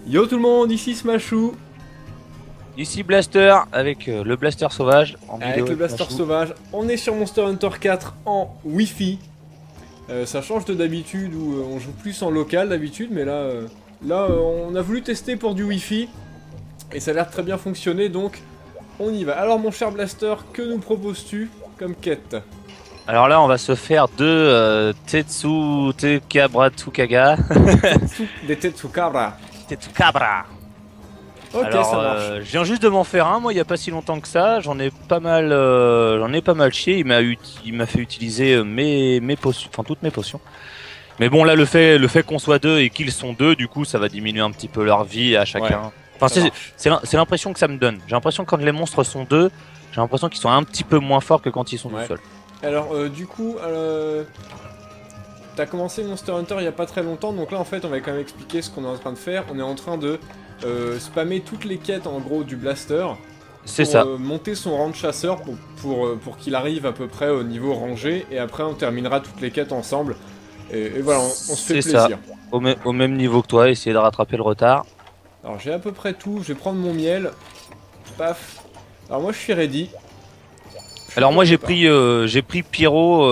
Yo tout le monde, ici Smashou. Ici Blaster avec le Blaster sauvage en vidéo. Avec le Blaster sauvage, on est sur Monster Hunter 4 en Wi-Fi. Ça change de d'habitude où on joue plus en local d'habitude, mais là, on a voulu tester pour du Wi-Fi. Et ça a l'air de très bien fonctionner, donc on y va. Alors mon cher Blaster, que nous proposes-tu comme quête? Alors là on va se faire deux Tetsu Tekabra Tsukaga. Des Tetsukabra. Tetsukabra. Ok, alors, ça marche. Je viens juste de m'en faire un, moi il y a pas si longtemps que ça, j'en ai pas mal chié, il m'a fait utiliser mes potions, enfin toutes mes potions. Mais bon là le fait qu'on soit deux et qu'ils sont deux, du coup ça va diminuer un petit peu leur vie à chacun. Ouais, enfin c'est l'impression que ça me donne. J'ai l'impression que quand les monstres sont deux, j'ai l'impression qu'ils sont un petit peu moins forts que quand ils sont tout seuls. Alors du coup, t'as commencé Monster Hunter il y a pas très longtemps, donc là en fait on va quand même expliquer ce qu'on est en train de faire. On est en train de spammer toutes les quêtes en gros du Blaster. C'est ça. Monter son rang de chasseur pour qu'il arrive à peu près au niveau rangé, et après on terminera toutes les quêtes ensemble. Et voilà, on se fait plaisir. Ça. Au même niveau que toi, essayer de rattraper le retard. Alors j'ai à peu près tout, je vais prendre mon miel. Paf. Alors moi je suis ready. Alors moi j'ai pris Pyro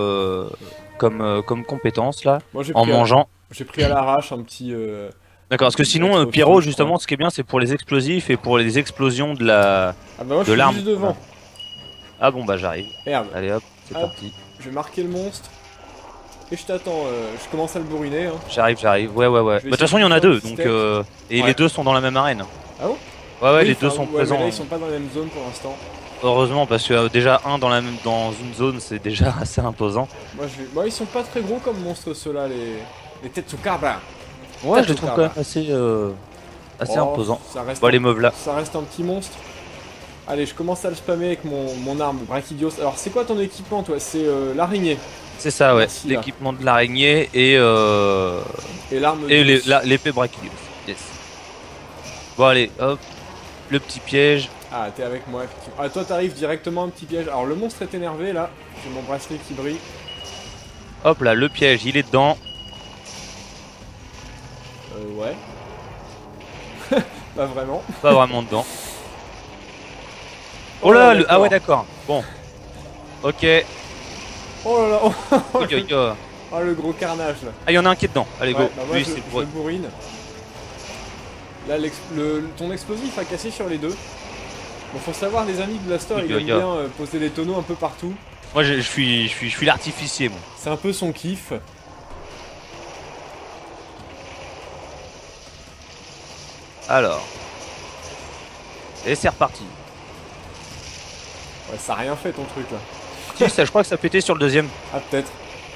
comme compétence là, moi, en mangeant. J'ai pris à l'arrache un petit... D'accord, parce que sinon Pyro justement ce qui est bien c'est pour les explosifs et pour les explosions de la... Ah bah moi je suis juste devant. Ah bon bah j'arrive. Merde. Allez hop, c'est parti. Je vais marquer le monstre. Et je t'attends, je commence à le bourriner. Hein. J'arrive, ouais. De toute façon il y en a deux, donc et les deux sont dans la même arène. Ah bon? Ouais, oui, les deux sont présents. Mais là, ils sont pas dans la même zone pour l'instant. Heureusement, parce que déjà un dans une zone c'est déjà assez imposant. Moi ils sont pas très gros comme monstres ceux-là, les Tetsukabra. Ouais, je les trouve quand même assez imposants. Les mauves là. Ça reste un petit monstre. Allez, je commence à le spammer avec mon arme, Brachydios. Alors c'est quoi ton équipement toi? C'est l'araignée. C'est ça, ouais, l'équipement de l'araignée et l'arme et l'épée Brachydios. Yes. Bon allez, hop, le petit piège. Ah, t'es avec moi, effectivement. Ah, toi t'arrives directement un petit piège. Alors le monstre est énervé là, j'ai mon bracelet qui brille. Hop là, le piège, il est dedans. Ouais. Pas vraiment. Pas vraiment dedans. Oh là, ah ouais d'accord, bon. Ok. Oh là là, oh, oh le gros carnage là. Ah, il y en a un qui est dedans, allez go. Bah moi, je le bourrine. Là, ton explosif a cassé sur les deux. Bon, faut savoir, les amis de Blaster, il aime bien poser des tonneaux un peu partout. Moi, je suis l'artificier, moi. C'est un peu son kiff. Alors. Et c'est reparti. Ouais, ça a rien fait ton truc là. Si, ça, je crois que ça pétait sur le deuxième. Ah, peut-être.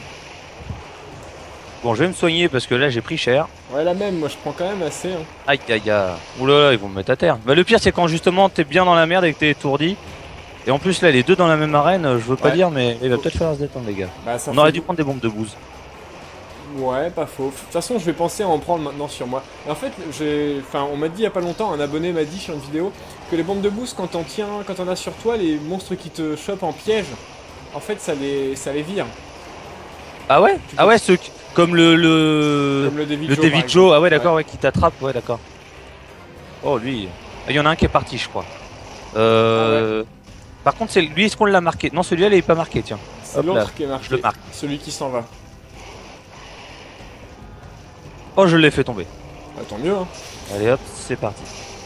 Bon, je vais me soigner parce que là j'ai pris cher. Ouais, la même, moi je prends quand même assez. Hein. Aïe aïe aïe. Oulala, ils vont me mettre à terre. Bah, le pire, c'est quand justement t'es bien dans la merde et que t'es étourdi. Et en plus, là, les deux dans la même arène, je veux pas dire, mais il va peut-être falloir se détendre, les gars. Bah, on aurait dû prendre des bombes de bouse. Ouais, pas faux. De toute façon, je vais penser à en prendre maintenant sur moi. Et en fait, on m'a dit il y a pas longtemps, un abonné m'a dit sur une vidéo que les bombes de boost, quand on as sur toi les monstres qui te chopent en piège, en fait, ça les vire. Ah ouais? Ah ouais, ceux comme le David Joe, ah ouais, d'accord, ouais, qui t'attrape, ouais, d'accord. Oh, lui, il y en a un qui est parti, je crois. Par contre, c'est lui, est-ce qu'on l'a marqué? Non, celui-là, il est pas marqué, tiens. C'est l'autre qui est marqué. Je le marque. Celui qui s'en va. Oh, je l'ai fait tomber. Bah, tant mieux, hein. Allez hop, c'est parti.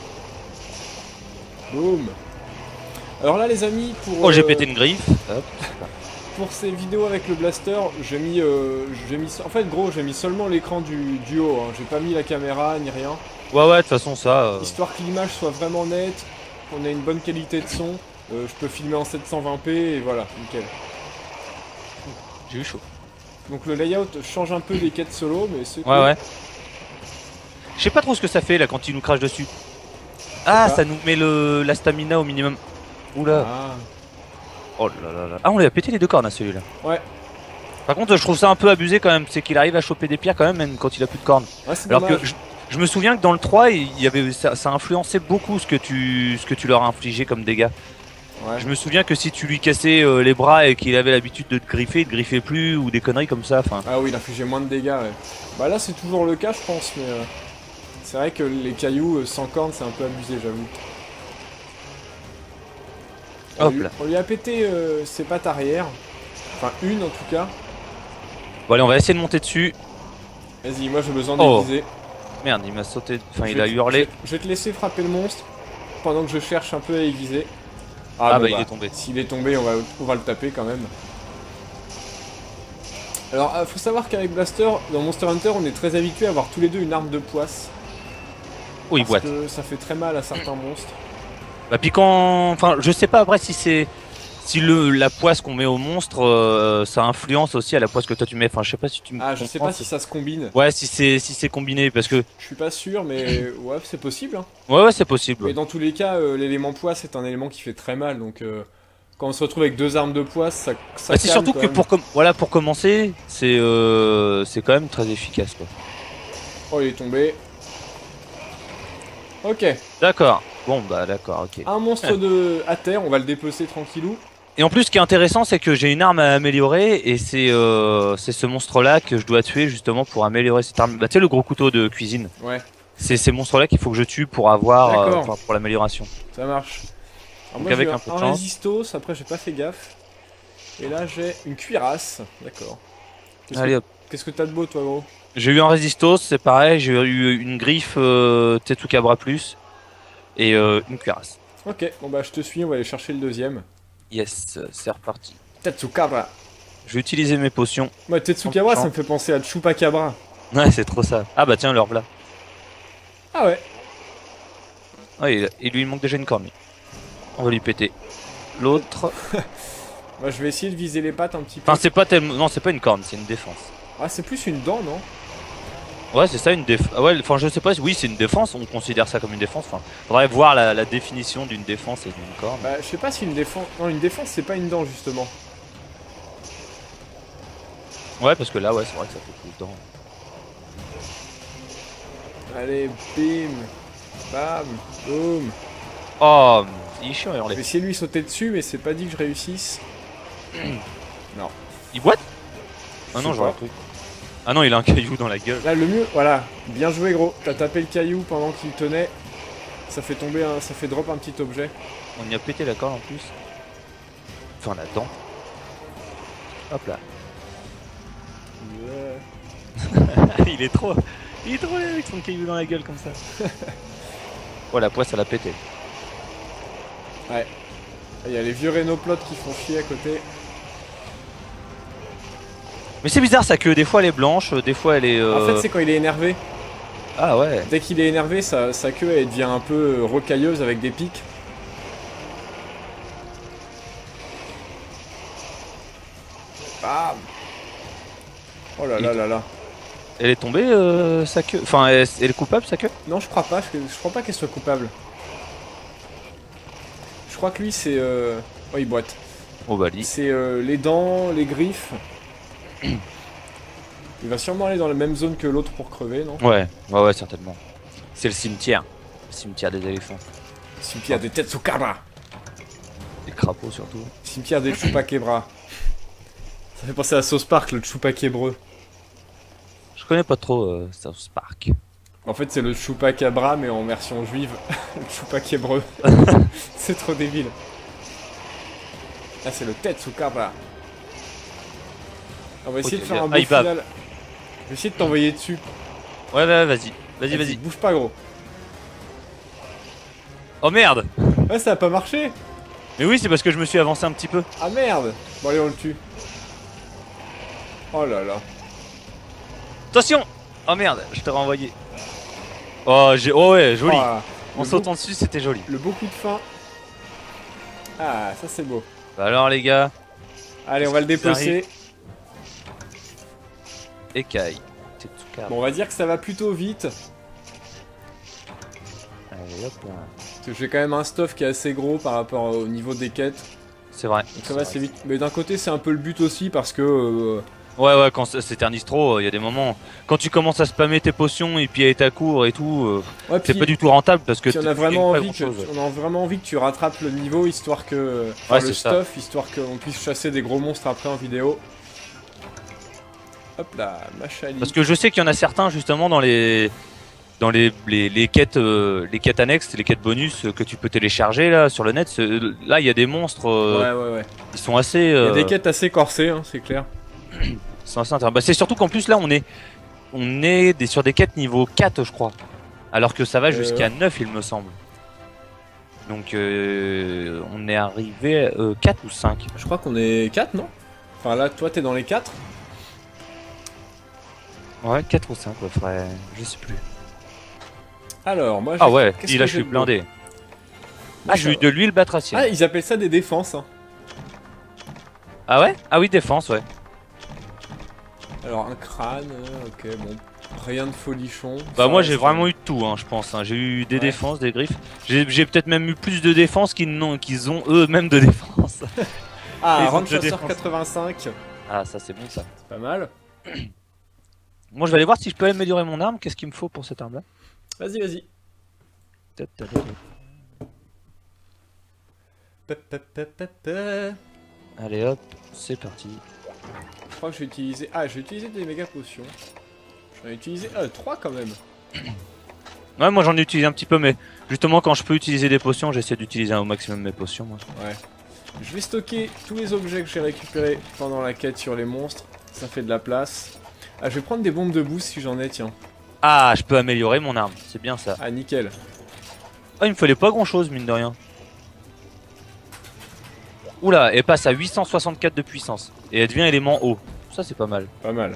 Boum. Alors là, les amis, Oh, j'ai pété une griffe. Hop. Pour ces vidéos avec le Blaster, j'ai mis en fait, gros, j'ai mis seulement l'écran du haut. Hein. J'ai pas mis la caméra ni rien. Ouais, de toute façon, ça. Histoire que l'image soit vraiment nette, qu'on ait une bonne qualité de son. Je peux filmer en 720p et voilà, nickel. J'ai eu chaud. Donc le layout change un peu des quêtes solo, mais c'est cool. Ouais. Je sais pas trop ce que ça fait là quand il nous crache dessus. Ah, ça nous met la stamina au minimum. Oula. Ah. Oh là là là. Ah, on lui a pété les deux cornes à celui-là. Ouais. Par contre, je trouve ça un peu abusé quand même. C'est qu'il arrive à choper des pierres quand même quand il a plus de cornes. Ouais, alors dommage. que je me souviens que dans le 3, ça influençait beaucoup ce que tu leur as infligé comme dégâts. Ouais. Je me souviens que si tu lui cassais les bras et qu'il avait l'habitude de te griffer, il te griffait plus ou des conneries comme ça. Fin... Ah oui, il infligeait moins de dégâts. Ouais. Bah là, c'est toujours le cas, je pense, mais C'est vrai que les cailloux sans cornes, c'est un peu abusé, j'avoue. On lui a pété ses pattes arrière. Enfin, une en tout cas. Bon, allez, on va essayer de monter dessus. Vas-y, moi j'ai besoin d'aiguiser. Merde, il m'a sauté. Enfin, il a hurlé. Je vais te laisser frapper le monstre pendant que je cherche un peu à aiguiser. Ah, bah il est tombé. S'il est tombé, on va le taper quand même. Alors, faut savoir qu'avec Blaster, dans Monster Hunter, on est très habitué à avoir tous les deux une arme de poisse. Oh, il boite. Parce que ça fait très mal à certains monstres. Bah, puis quand. Enfin, je sais pas après si c'est. Si la poisse qu'on met au monstre, ça influence aussi à la poisse que toi tu mets. Enfin, je sais pas si tu me. Ah, je sais pas si ça se combine. Ouais, si c'est combiné, parce que. Je suis pas sûr, mais ouais, c'est possible. Hein. Ouais, c'est possible. Mais dans tous les cas, l'élément poisse est un élément qui fait très mal, donc quand on se retrouve avec deux armes de poisse, ça bah, c'est surtout que pour commencer, c'est quand même très efficace, quoi. Oh, il est tombé. Ok. D'accord. Bon, bah d'accord, ok. Un monstre à terre, on va le dépecer tranquillou. Et en plus, ce qui est intéressant, c'est que j'ai une arme à améliorer, et c'est ce monstre-là que je dois tuer justement pour améliorer cette arme. Bah, tu sais, le gros couteau de cuisine. Ouais. C'est ces monstres-là qu'il faut que je tue pour avoir, pour l'amélioration. Ça marche. Alors Donc moi, avec j'ai un peu de un chance. résistos, après j'ai pas fait gaffe. Et là j'ai une cuirasse, d'accord. Allez hop. Qu'est-ce que t'as de beau toi gros? J'ai eu un résistos, c'est pareil, j'ai eu une griffe Tetsukabra plus, et une cuirasse. Ok, bon bah je te suis, on va aller chercher le deuxième. Yes, c'est reparti. Tetsukabra. Je vais utiliser mes potions. Moi Tetsukabra ça me fait penser à Chupacabra. Ouais, c'est trop ça. Ah bah tiens, le voilà. Ah ouais. Ouais, il lui manque déjà une corne. On va lui péter. L'autre... Moi je vais essayer de viser les pattes un petit peu. Enfin, c'est pas tellement... Non, c'est pas une corne, c'est une défense. Ah, c'est plus une dent, non? Ouais, c'est ça, une défense. Ah ouais, enfin, je sais pas, oui, c'est une défense, on considère ça comme une défense. Enfin, faudrait voir la définition d'une défense et d'une corne. Bah, je sais pas si une défense... Non, une défense, c'est pas une dent, justement. Ouais, parce que là, ouais, c'est vrai que ça fait plus de dents. Allez, bim. Bam. Boum. Oh, il est chiant à Je hurler. vais essayer de lui sauter dessus, mais c'est pas dit que je réussisse. Non. Il boite? Ah Je non, sais j'aurais pas. cru. Ah non, il a un caillou dans la gueule. Là, le mieux, voilà. Bien joué, gros. T'as tapé le caillou pendant qu'il tenait. Ça fait tomber, ça fait drop un petit objet. On y a pété la corne en plus. Enfin, la dent. Hop là. Il est trop laid avec son caillou dans la gueule comme ça. Oh, la poisse, elle a pété. Ouais. Il y a les vieux rhénoplotes qui font chier à côté. Mais c'est bizarre sa queue, des fois elle est blanche, des fois elle est... En fait, c'est quand il est énervé. Ah ouais. Dès qu'il est énervé, sa queue, elle devient un peu rocailleuse avec des pics. Bam. Oh là là là là. Elle est tombée, sa queue. Enfin, elle est coupable, sa queue? Non, je crois pas. Je crois pas qu'elle soit coupable. Je crois que lui, c'est... Oh, il boite. Oh bah lui. C'est les dents, les griffes. Il va sûrement aller dans la même zone que l'autre pour crever, non? Ouais, ouais, certainement. C'est le cimetière. Le cimetière des éléphants. Cimetière des Tetsukabra. Des crapauds surtout. Cimetière des Chupacabra. Ça fait penser à Sauce Park, le Chupacabreux. Je connais pas trop South Park. En fait, c'est le Chupacabra, mais en version juive. Le Chupacabreux. C'est trop débile. Là, c'est le Tetsukabra. On va essayer de faire un beau final. Je vais essayer de t'envoyer dessus. Ouais, vas-y. Vas-y. Bouge pas, gros. Oh merde! Ouais, ça a pas marché. Mais oui, c'est parce que je me suis avancé un petit peu. Ah merde. Bon, allez, on le tue. Oh là là. Attention! Oh merde, je t'ai renvoyé. Oh, ouais, joli. Oh, En sautant dessus, c'était joli. Le beau coup de fin. Ah, ça c'est beau. Bah alors les gars. Allez, on va le dépecer. Écaille. Bon, on va dire que ça va plutôt vite. Allez, hop là. Parce que j'ai quand même un stuff qui est assez gros par rapport au niveau des quêtes. C'est vrai. Donc ça va assez vite. Mais d'un côté, c'est un peu le but aussi parce que... Ouais, quand s'éternise trop, il y a des moments... Quand tu commences à spammer tes potions et puis à être à court et tout, ouais, c'est pas du tout rentable parce que... on a vraiment envie que tu rattrapes le niveau histoire que... Enfin, le stuff, histoire qu'on puisse chasser des gros monstres après en vidéo. Hop là, Machali. Parce que je sais qu'il y en a certains justement dans les dans les quêtes annexes, les quêtes bonus que tu peux télécharger là sur le net, là il y a des monstres. Ouais. Ils sont assez. Il y a des quêtes assez corsées, hein, c'est clair. C'est assez intéressant. Bah, c'est surtout qu'en plus là on est sur des quêtes niveau 4 je crois. Alors que ça va jusqu'à 9 il me semble. Donc on est arrivé 4 ou 5. Je crois qu'on est 4, non? Enfin là, toi t'es dans les 4. Ouais, 4 ou 5, ouais, frère. Je sais plus. Alors, moi Ah ouais, qu'est-ce là que je suis j'ai de blindé. bon Ah, j'ai eu de l'huile batracienne. Ah, ils appellent ça des défenses. Hein. Ah ouais? Ah oui, défense, ouais. Alors, un crâne, ok, bon. Rien de folichon. Bah, moi j'ai vraiment eu de tout, hein, je pense. Hein. J'ai eu des défenses, des griffes. J'ai peut-être même eu plus de défenses qu'ils ont eux-mêmes de défense. Ah, Range Chasseur 85. Ah, ça c'est bon ça. C'est pas mal. Moi je vais aller voir si je peux améliorer mon arme. Qu'est-ce qu'il me faut pour cette arme là? Vas-y. Allez hop, c'est parti. Je crois que j'ai utilisé... Ah, j'ai utilisé des méga potions. J'en ai utilisé 3 quand même. Ouais, moi j'en ai utilisé un petit peu, mais justement quand je peux utiliser des potions, j'essaie d'utiliser au maximum mes potions. Moi. Ouais. Je vais stocker tous les objets que j'ai récupérés pendant la quête sur les monstres. Ça fait de la place. Ah, je vais prendre des bombes de boost si j'en ai, tiens. Ah, je peux améliorer mon arme, c'est bien ça. Ah, nickel. Ah, il me fallait pas grand chose, mine de rien. Oula, elle passe à 864 de puissance. Et elle devient élément eau. Ça, c'est pas mal. Pas mal.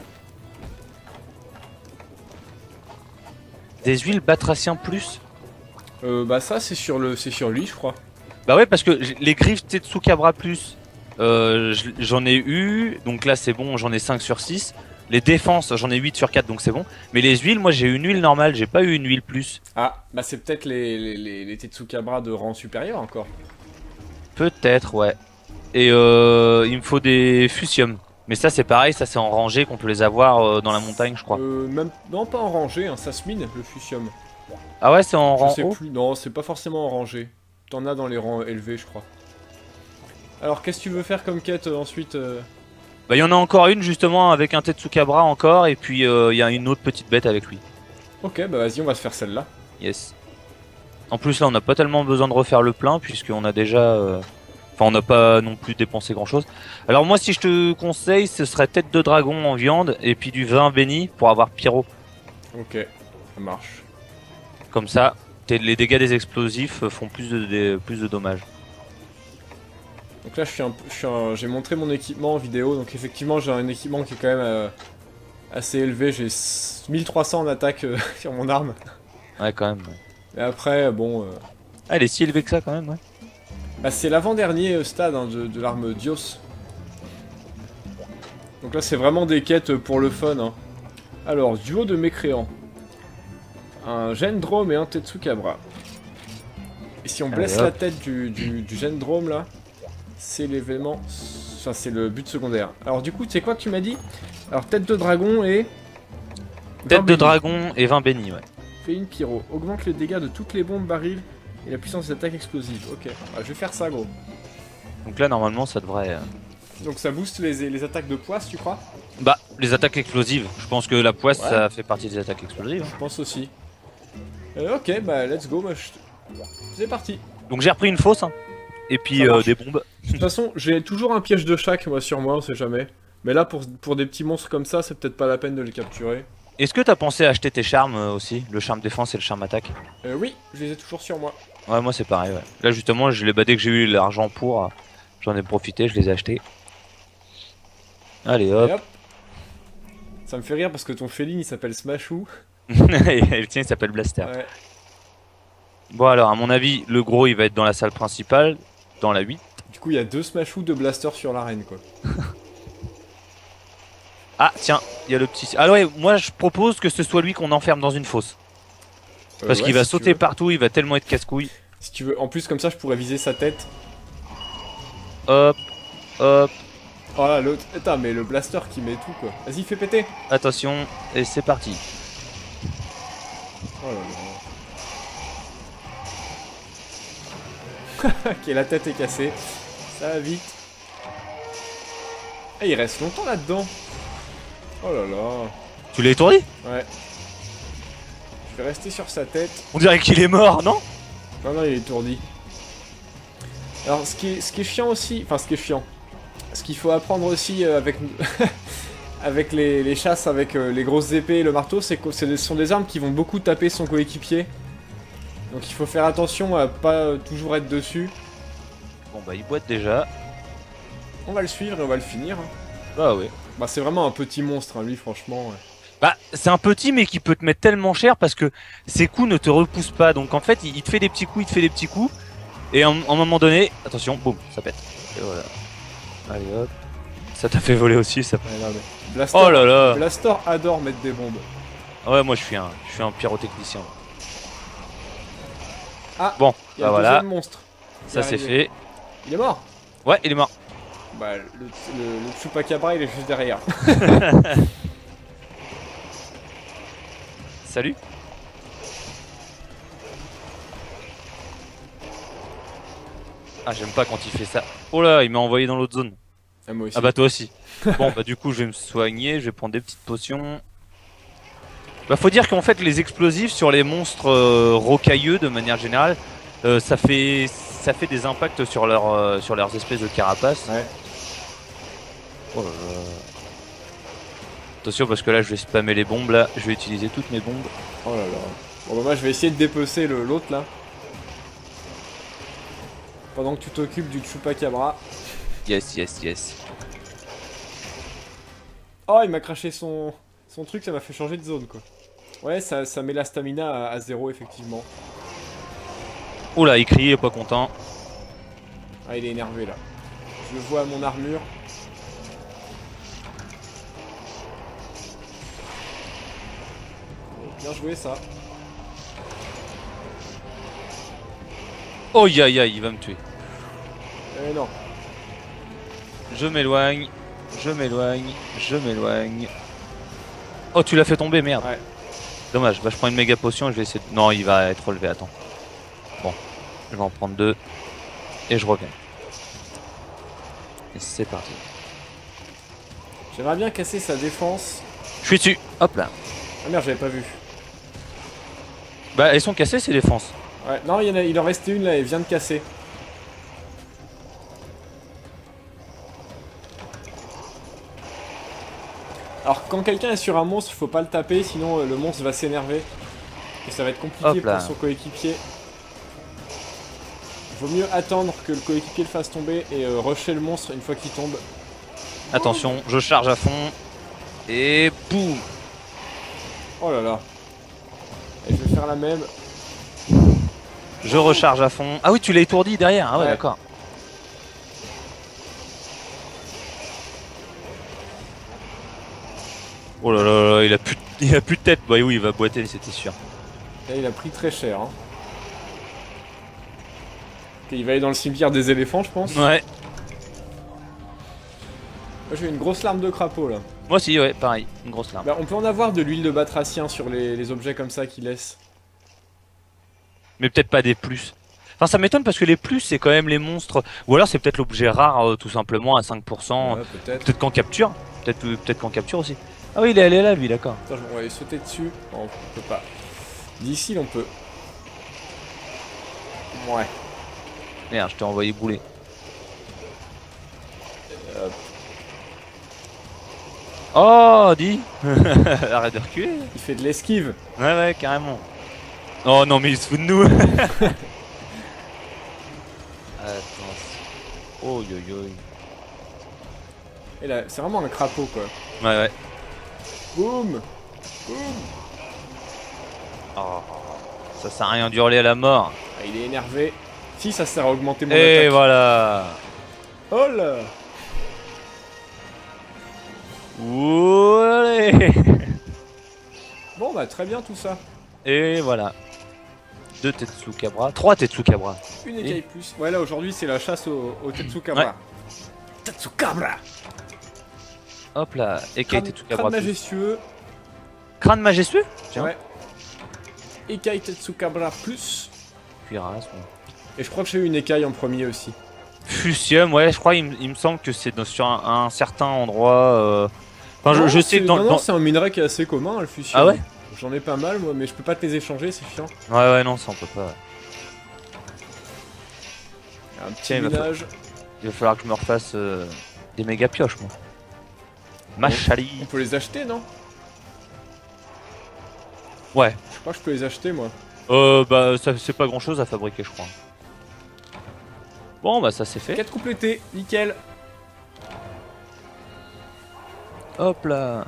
Des huiles batraciens plus. Bah ça, c'est sur lui, je crois. Bah ouais, parce que les griffes Tetsukabra plus, j'en ai eu. Donc là, c'est bon, j'en ai 5 sur 6. Les défenses, j'en ai 8 sur 4, donc c'est bon. Mais les huiles, moi, j'ai eu une huile normale. J'ai pas eu une huile plus. Ah, bah c'est peut-être les Tetsukabra de rang supérieur encore. Peut-être, ouais. Et il me faut des fusium. Mais ça c'est pareil, ça c'est en rangée qu'on peut les avoir dans la montagne je crois. Même... Non pas en rangée, hein, ça se mine le fusium. Ah ouais c'est en rang Je sais haut plus, non c'est pas forcément en rangée. T'en as dans les rangs élevés je crois. Alors qu'est-ce que tu veux faire comme quête ensuite Bah il y en a encore une justement avec un Tetsukabra encore et puis il y a une autre petite bête avec lui. Ok bah vas-y on va se faire celle-là. Yes. En plus là on n'a pas tellement besoin de refaire le plein puisqu'on a déjà... Enfin, on n'a pas non plus dépensé grand chose. Alors moi si je te conseille, ce serait tête de dragon en viande et puis du vin béni pour avoir pyro. Ok, ça marche. Comme ça, les dégâts des explosifs font plus de dommages. Donc là j'ai montré mon équipement en vidéo, donc effectivement j'ai un équipement qui est quand même assez élevé. J'ai 1300 en attaque sur mon arme. Ouais quand même. Ouais. Et après bon... Ah elle est si élevée que ça quand même ouais. Bah c'est l'avant-dernier stade hein, de l'arme Dios. Donc là c'est vraiment des quêtes pour le fun. Hein. Alors, duo de mécréants. Un Gendrome et un Tetsukabra. Et si on blesse la tête du Gendrome là, c'est l'événement... Enfin c'est le but secondaire. Alors du coup, tu sais quoi que tu m'as dit? Alors tête de dragon et... Tête de dragon et vin béni ouais. Fais une pyro. Augmente les dégâts de toutes les bombes barils. Et la puissance des attaques explosives, ok. Ah, je vais faire ça, gros. Donc là, normalement, ça devrait... Donc ça booste les attaques de poisse, tu crois? Bah, les attaques explosives. Je pense que la poisse, ça fait partie des attaques explosives. Je pense aussi. Ok, bah let's go, moi c'est parti. Donc j'ai repris une fosse, hein. Et puis des bombes. De toute façon, j'ai toujours un piège de chaque, moi, sur moi, on sait jamais. Mais là, pour des petits monstres comme ça, c'est peut-être pas la peine de les capturer. Est-ce que t'as pensé à acheter tes charmes aussi? Le charme défense et le charme attaque? Oui, je les ai toujours sur moi. Ouais, moi c'est pareil, ouais. Là justement, je l'ai dès que j'ai eu l'argent pour, j'en ai profité, je les ai achetés. Allez hop. Et hop. Ça me fait rire parce que ton féline il s'appelle Smashou. Et le tien il s'appelle Blaster. Ouais. Bon alors, à mon avis, le gros il va être dans la salle principale, dans la 8. Du coup, il y a 2 Smashou de Blaster sur l'arène, quoi. Ah tiens, il y a le petit... Ah ouais, moi je propose que ce soit lui qu'on enferme dans une fosse. Parce qu'il va sauter partout, il va tellement être casse-couille. Si tu veux, en plus comme ça je pourrais viser sa tête. Hop, hop. Oh là l'autre, attends mais le blaster qui met tout quoi. Vas-y fais péter. Attention, et c'est parti. Oh là là. Ok la tête est cassée. Ça va vite. Ah il reste longtemps là-dedans. Oh là là. Tu l'as étourdi? Ouais. Je vais rester sur sa tête. On dirait qu'il est mort, non? Non, non, il est étourdi. Alors, ce qui est chiant aussi... Enfin, ce qui est chiant. Ce qu'il faut apprendre aussi avec... avec les chasses, avec les grosses épées et le marteau, c'est que ce sont des armes qui vont beaucoup taper son coéquipier. Donc il faut faire attention à pas toujours être dessus. Bon bah il boite déjà. On va le suivre et on va le finir. Hein. Bah ouais. Bah c'est vraiment un petit monstre, hein, lui, franchement. Ouais. Bah c'est un petit mais qui peut te mettre tellement cher parce que ses coups ne te repoussent pas. Donc en fait il te fait des petits coups, il te fait des petits coups. Et à un moment donné, attention, boum, ça pète. Et voilà. Allez hop. Ça t'a fait voler aussi, ça. Ouais, non, mais Blastor, Oh là là. Blastor adore mettre des bombes. Ouais moi je suis un pyrotechnicien. Ah, bon, il y a bah le voilà. deuxième monstre. Ça c'est fait. Il est mort. Ouais, il est mort. Bah le Chupacabra il est juste derrière. Salut. Ah j'aime pas quand il fait ça. Oh là, il m'a envoyé dans l'autre zone. Ah, moi aussi. Ah bah toi aussi. Bon bah du coup je vais me soigner, je vais prendre des petites potions. Bah faut dire qu'en fait les explosifs sur les monstres rocailleux de manière générale, ça fait des impacts sur leurs espèces de carapaces. Ouais. Oh là là. Attention parce que là je vais spammer les bombes là, je vais utiliser toutes mes bombes. Oh là là. Bon bah moi je vais essayer de dépecer l'autre là. Pendant que tu t'occupes du Chupacabra. Yes, yes, yes. Oh il m'a craché son truc, ça m'a fait changer de zone quoi. Ouais ça met la stamina à 0 effectivement. Oula, il crie, il est pas content. Ah il est énervé là. Je le vois à mon armure. Bien joué ça. Oh ya ya, il va me tuer. Eh non. Je m'éloigne, je m'éloigne, je m'éloigne. Oh tu l'as fait tomber, merde. Ouais. Dommage, bah je prends une méga potion et je vais essayer de... Non, il va être relevé, attends. Bon, je vais en prendre 2. Et je reviens. Et c'est parti. J'aimerais bien casser sa défense. Je suis dessus, hop là. Ah merde j'avais pas vu. Bah elles sont cassées ces défenses. Ouais, non il en restait une là, elle vient de casser. Alors quand quelqu'un est sur un monstre, il faut pas le taper, sinon le monstre va s'énerver. Et ça va être compliqué pour son coéquipier. Vaut mieux attendre que le coéquipier le fasse tomber et rusher le monstre une fois qu'il tombe. Attention, je charge à fond. Et boum. Oh là là. Et je vais faire la même. Je recharge à fond. Ah oui, tu l'as étourdi derrière. Ah ouais. D'accord. Oh là là, il a plus de tête. Bah oui, il va boiter, c'était sûr. Là, il a pris très cher. Hein. Ok, il va aller dans le cimetière des éléphants, je pense. Ouais. Moi, j'ai une grosse larme de crapaud là. Moi aussi, ouais, pareil, une grosse larme. Bah, on peut en avoir de l'huile de batracien sur les objets comme ça qu'il laisse. Mais peut-être pas des plus. Enfin, ça m'étonne parce que les plus, c'est quand même les monstres. Ou alors, c'est peut-être l'objet rare, tout simplement, à 5%. Ouais, peut-être. Peut-être qu'en capture. Peut-être qu'en capture aussi. Ah oui, il est allé là, lui, d'accord. Attends, on va aller sauter dessus. Non, on peut pas. D'ici, on peut. Ouais. Merde, je t'ai envoyé bouler. Oh, dis. Arrête de reculer. Il fait de l'esquive. Ouais, carrément. Oh non, mais il se fout de nous. Attends. Oh, yo, yo. Et là, c'est vraiment un crapaud quoi. Ouais. Boum. Boum. Oh, ça sert à rien d'hurler à la mort. Ah, il est énervé. Si, ça sert à augmenter mon Et attaque. voilà. Oh là. Oualé. Bon bah très bien tout ça. Et voilà. 2 Tetsukabra. 3 Tetsukabra. Une écaille plus. Ouais là aujourd'hui c'est la chasse au Tetsukabra. Ouais. Tetsukabra. Hop là. Écaille Crâne Tetsukabra. majestueux. Crâne majestueux. Tiens. Ouais. Écaille Tetsukabra plus. Cuirasse. Et je crois que j'ai eu une écaille en premier aussi. Fusium, ouais, je crois, il me semble que c'est sur un certain endroit. Enfin, Non, je sais que dans. Non, c'est un minerai qui est assez commun, le fusium. Ah ouais. J'en ai pas mal moi, mais je peux pas te les échanger, c'est chiant. Ouais, non, ça on peut pas. Ouais. Un petit Tiens, village. Il va falloir que je me refasse des méga pioches, moi. Machali. On peut les acheter, non? Ouais. Je crois que je peux les acheter, moi. Bah, c'est pas grand chose à fabriquer, je crois. Bon, bah, ça c'est fait. Quête complétée, nickel. Hop là.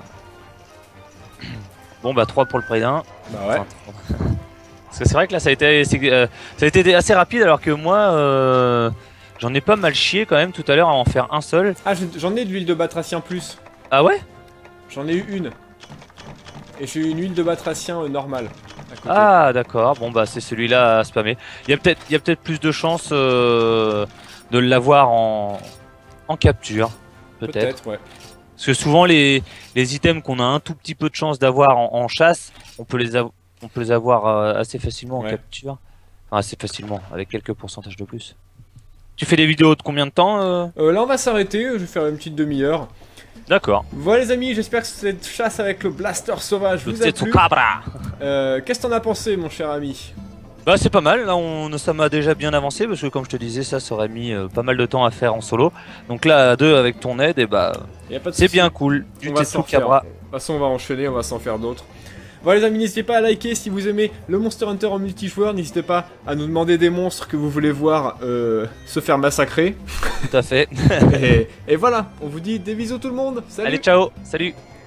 Bon, bah, 3 pour le prix d'un. Bah ouais. Parce que c'est vrai que là, ça a été assez rapide, alors que moi, j'en ai pas mal chié quand même tout à l'heure à en faire un seul. Ah, j'en ai de l'huile de batracien plus. Ah ouais? J'en ai eu une. Et j'ai eu une huile de batracien normale. À côté. Ah d'accord, bon bah c'est celui-là à spammer. Il y a peut-être plus de chances de l'avoir en capture, peut-être. Peut-être, ouais. Parce que souvent les items qu'on a un tout petit peu de chance d'avoir en chasse, on peut les avoir assez facilement en Ouais. capture. Enfin, assez facilement, avec quelques pourcentages de plus. Tu fais des vidéos de combien de temps Là, on va s'arrêter. Je vais faire une petite demi-heure. D'accord. Voilà, les amis, j'espère que cette chasse avec le blaster sauvage vous a plu. Cabra. Qu'est-ce que t'en as pensé, mon cher ami? Bah c'est pas mal, là ça m'a déjà bien avancé parce que comme je te disais ça aurait mis pas mal de temps à faire en solo. Donc là à deux avec ton aide et bah Y a pas de c'est souci. bien cool. Du On va s'en Tetsu faire. Cabra. De toute façon, on va enchaîner, on va s'en faire d'autres. Voilà les amis, n'hésitez pas à liker si vous aimez le Monster Hunter en multijoueur. N'hésitez pas à nous demander des monstres que vous voulez voir se faire massacrer. Tout à fait. et voilà, on vous dit des bisous tout le monde. Salut. Allez ciao, salut.